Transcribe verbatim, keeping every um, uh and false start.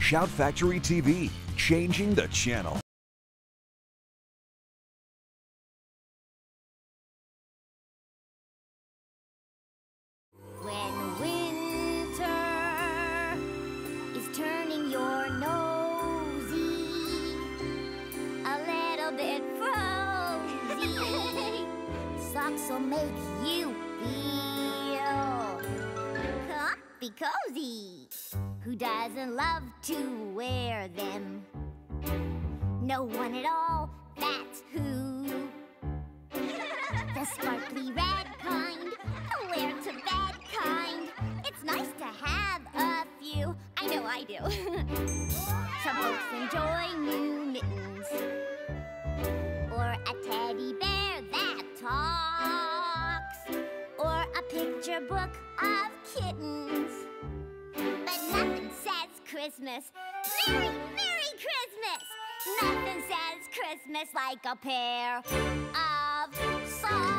Shout Factory T V, changing the channel. When winter is turning your nosy, a little bit frozy, socks will make you feel comfy cozy. Who doesn't love to wear them? No one at all, that's who. The sparkly red kind, the wear to bed kind. It's nice to have a few. I know I do. Some folks enjoy new mittens, or a teddy bear that talks, or a picture book of kittens. But nothing says Christmas, Merry, Merry Christmas! Nothing says Christmas like a pair of socks.